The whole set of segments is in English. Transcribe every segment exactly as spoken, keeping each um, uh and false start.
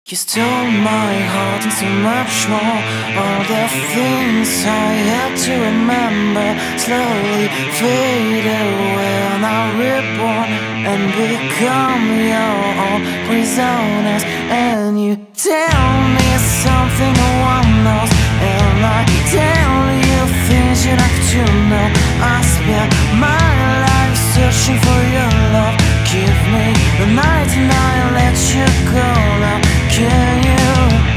You stole my heart and so much more. All the things I had to remember slowly fade away. And I reborn and become your own prisoners. And you tell me something no one knows, and I tell you things you like to know. I spent my life searching for your love. Give me the night and I'll let you go now. Can you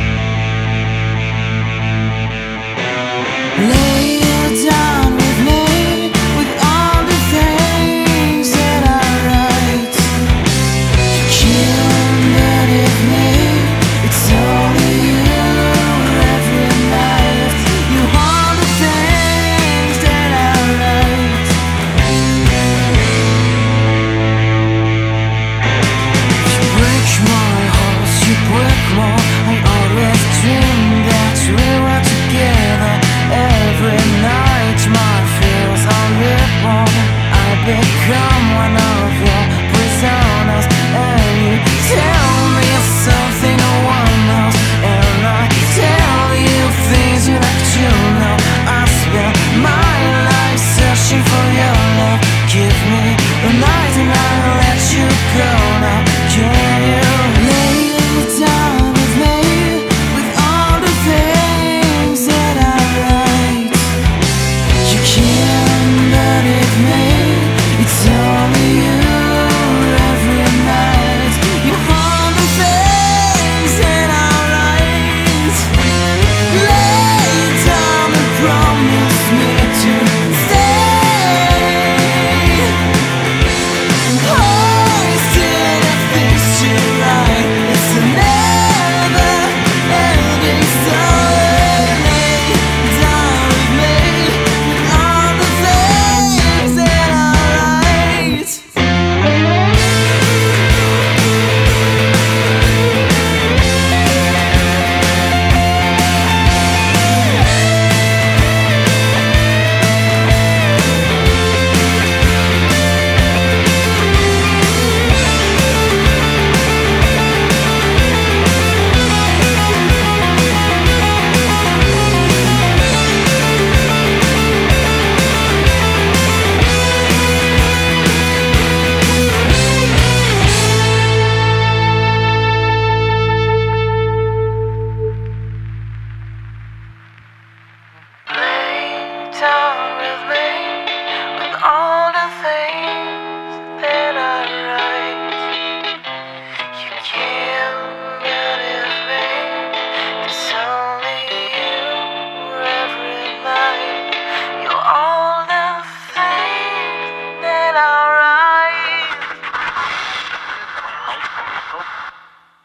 lay it down with me, with all the things that I write? Killing beneath me, it's only you every night. You are the things that I write. You break my heart, you break more. I always dreamed that we were together. Every night my fears are reborn. I become one of your prisoners. And you tell me something no one knows, and I tell you things you like to know. I spend my life searching for your love. Give me the night and I'll let you go now.